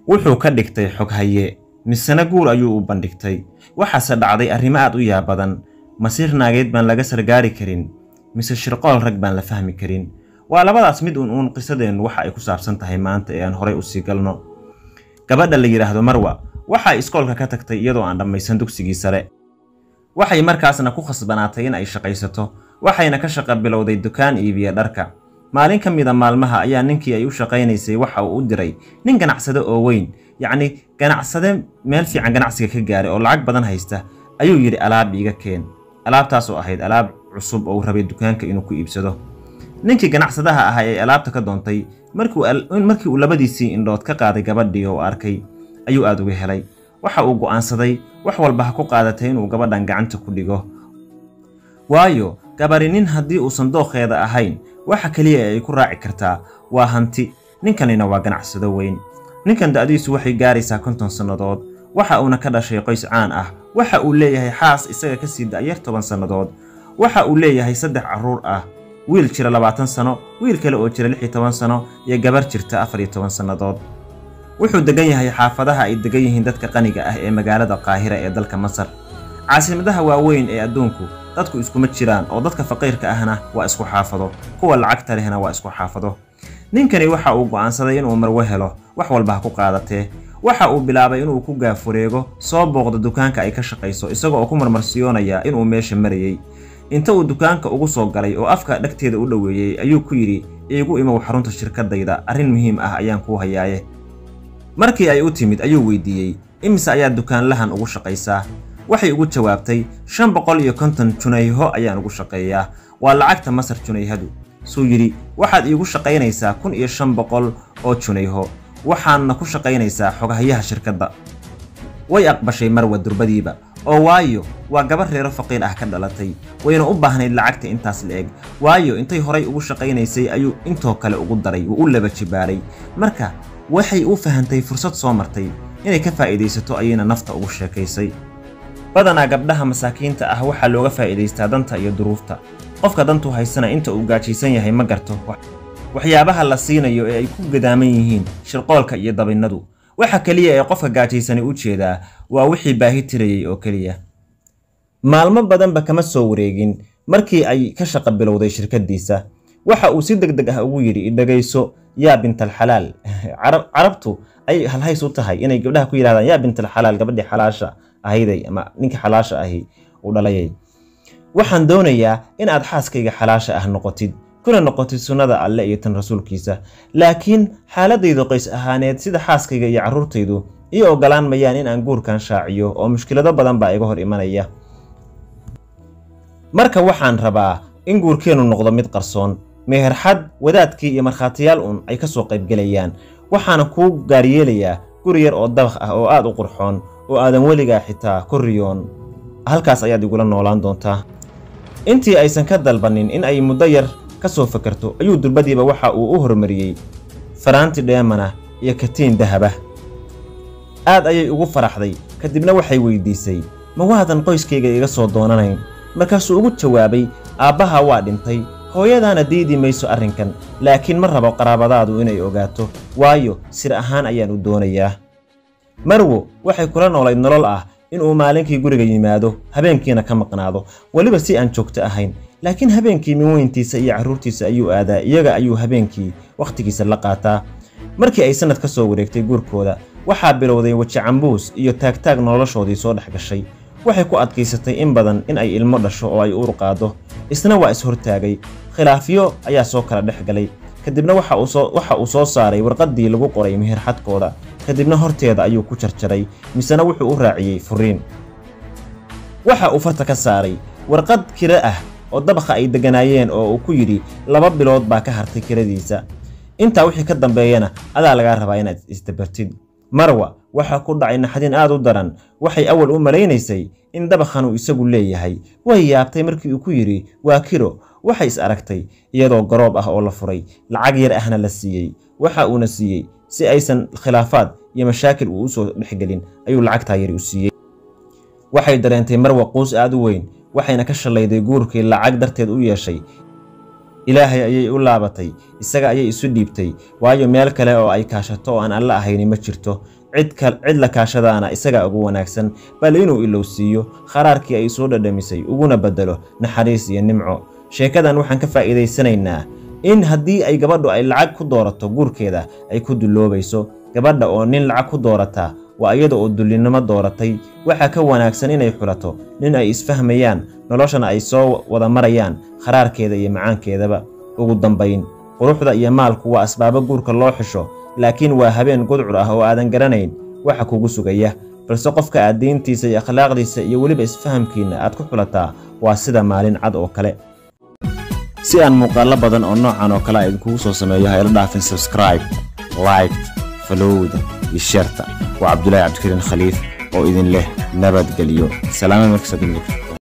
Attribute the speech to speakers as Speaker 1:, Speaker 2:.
Speaker 1: wuxuu ka dhigtay xog haye misana guur ayuu u bandhigtay. waxaase dhacday arrimo aad u yaab badan. masiir naageed baan laga sargaari karin mise shirqool rag baan la fahmi karin. waa labadaas mid uun qisadeennu waxa ay ku saabsan tahay maanta ee aan horay u sii galno. gabadha la yiraahdo Marwa waxay iskoolka ka tagtay iyadoo aan dhammaysan dugsigii sare. waxay markaasna ku khasbanaatay in ay shaqaysato, waxayna ka shaqo bilowday dukaan iibiya dharka. maalin ka mid ah maalmaha ayaa ninkii ay u shaqaynaysay waxa uu u diray nin ganacsade oo weyn, yacni ganacsade meel fiican ganacsiga ka gaaray oo lacag badan haysta. ayuu yiri alaab iiga keen. alaabtaas oo ahayd alaab cusub oo rabay dukaanka inuu ku iibsado. ninkii ganacsadaha ahaa ee alaabta ka doontay markii uu labadiisii indhood ka qaaday gabadhii oo arkay ayuu aad uga helay. waxa uu go'aansaday wax walba ha ku qaadatay inuu gabadhan gacanta ku dhigo, waayo gabadhi nin haddii uusan dooqeeda ahayn waxa kaliya ay ku raaci kartaa waa hanti. ninkanina waa ganacsado weyn. ninkan da'diisu waxay gaaraysaa 50 sannadood. waxa uuna ka dhashay qoys caan ah. waxa uu leeyahay xaas isaga ka sii da'yar 10 sannadood. waxa uu leeyahay 3 carruur ah, wiil jira 20 sano, wiil kale oo jira 16 sano iyo gabar jirta 14 sannadood. wuxuu degan yahay xaafadaha ay degan yihiin dadka qaniga ah ee magaalada Qaahira ee dalka Masar. caasimadaha waaweyn ee adduunku dadku iskuma jiraan oo dadka faqiirka ahna waa isku xaafado, kuwa lacagta lehna waa isku xaafado. ninkani waxa uu go'aansaday inuu Marwo helo, wax walba ha ku qaadatee. waxa uu bilaabay inuu ku gaafureego soo booqdo dukaanka ay ka shaqayso isagoo oo ku marmarsiyoonaya inuu meesha marayay. inta uu dukaanka ugu soo galay oo afka dhagteeda u dhaweeyay ayuu ku yiri iigu imow xarunta shirkadayda, arrin muhiim ah ayaan ku hayaaye. markii ay u timid ayuu weydiiyey imise ayaa dukaanlahan ugu shaqaysaa. waxay ugu jawaabtay 550 junayho ayaan ugu shaqeeyaa, waa lacagta Masar junayhadu. suu yiri waxaad iigu shaqaynaysaa 1500 oo junayho, waxaana ku shaqaynaysaa xogahayaha shirkadda. way aqbashay Marwa durbadiiba, oo waayo waa gabar reero faqiir ah ka dhalatay, wayna u baahnayd lacagta intaas leeg, waayo intay horay ugu shaqaynaysay ayuu intoo kale ugu daray u laba jibaaray. marka waxay u fahantay fursad soo martay inay ka faa'iideysato ayayna nafta ugu sheekaysay. badanaa gabdhaha masaakiinta ah waxaa looga faa'iideystaa danta iyo duruufta. qofka dantu haysana inta uu gaajaysan yahay ma garto waxyaabaha la siinayo ee ay ku gadaaman yihiin shirqoolka iyo dabinnadu. waxa kaliya ee qofka gaajaysani u jeedaa waa wixii baahi tirayay oo kaliya. maalmo badanba kama soo wareegin markii ay ka shaqo bilowday shirkadiisa. waxa uu si degdeg ah ugu yiri dhageyso yaa bintal xalaal. carabtu ay halhays u tahay inay gabdhaha ku yiraahdaan yaa bintal xalaal, gabadhii xalaasha ahayday ama ninkii xalaasha ahi u dhalayay. waxaan doonayaa in aad xaaskayga xalaasha ah noqotid, kuna noqotid sunnada Alle iyo tan rasuulkiisa. laakiin xaaladaydu qoys ahaaneed sida xaaskayga iyo carruurtaydu iyo ogolaan mayaan in aan guurkan shaaciyo oo mushkilado badan baa iga hor imanaya. marka waxaan rabaa in guurkeenu noqdo mid qarsoon, meherxad wadaadkii iyo markhaatiyaal ay ka soo qaybgelayaan. waxaana kuu gaaryeelayaa guri yar oo dabaq ah oo aad u qurxoon oo aadan weligaa xitaa ku riyoon. halkaas ayaad igula noolaan doontaa. intii aysan ka dalbanin in ay muddo yar ka soo fakarto ayuu durbadiiba waxa uu u hormariyey faraanti dheemana iyo katiin dahaba. aad ayay ugu faraxday. kadibna waxay weydiisay ma waadan qoyskayga iga soo doonanayn. markaasuu ugu jawaabay aabbaha waa dhintay, hooyadaana diidi mayso arrinkan, laakiin ma rabo qaraabadaadu inay ogaato, waayo sir ahaan ayaan u doonayaa. Marwo waxay kula noolayd nolol ah inuu maalinkii guriga yimaado, habeenkiina ka maqnaado, waliba si aan joogto ahayn. laakiin habeenkii minweyntiisa iyo carruurtiisa ayuu aadaa, iyaga ayuu habeenkii waqtigiisa la qaataa. markii ay sanad ka soo wareegtay guurkooda waxaa bilowday waji cambuus iyo taagtaag noloshoodii soo dhex gashay. waxay ku adkaysatay in badan in ay ilmo dhasho oo ay uur qaado, isna waa is hortaagay. khilaafyo ayaa soo kala dhex galay. kadibna waxa uu soo saaray warqaddii lagu qoray meherxadkooda, kadibna horteeda ayuu ku jarjaray, misena wuxuu u raaciyey furiin. waxa uu farta ka saaray warqad kira ah oo dabaqa ay deganaayeen oo uu ku yidhi 2 bilood baa ka hartay kiradiisa. intaa wixii ka dambeeyana adaa lagaa rabaa inaad isdabartid. Marwa waxa ku dhacay naxdin aad u daran. waxay awal u malaynaysay in dabaqan uu isagu leeyahay. way yaabtay markii uu ku yiri waa kiro. waxay is aragtay iyadoo garoob ah oo la furay, lacag yar ahna la siiyey. waxa uuna siiyey si aysan khilaafaad iyo mashaakil u soo dhexgelin ayuu lacagta yar u siiyey. waxay dareentay Marwa quus aad u weyn, waxayna ka shalayday guurkii lacag darteed u yeeshay. ilaahay ayay u laabatay isaga ayay isu dhiibtay waayo meel kale oo ay kaashato oo aan alla ahayn ma jirto cid la kaashadaana isaga ugu wanaagsan bal inuu ilowsiiyo kharaarkii ay soo dhadhamisay uguna bedelo naxariis iyo nimco sheekadan waxaan ka faa'iideysanaynaa in haddii ay gabadhu ay lacag ku doorato guurkeeda ay ku duloobayso gabadha oo nin lacag ku doorata waa iyada oo dullinimo dooratay waxa ka wanaagsan inay xulato nin ay isfahmayaan noloshana ay soo wada marayaan kharaarkeeda iyo macaankeedaba ugu dambayn quruxda iyo maalku waa asbaabo guurka loo xisho laakiin waa habeen gudcur ah oo aadan garanayn waxa kugu sugaya balse qofka aad diintiisa iyo akhlaaqdiisa iyo weliba isfahamkiina aad ku xulataa waa sida maalin cad oo kale si aan muuqaalo badan oo noocan oo kale idinkugu soo sameeyo ha ila dhaafin subscribe like followda iyo sharta waa Cabdullaahi Cabdikariin Khaliif oo idin leh nabadgelyo salaam markasta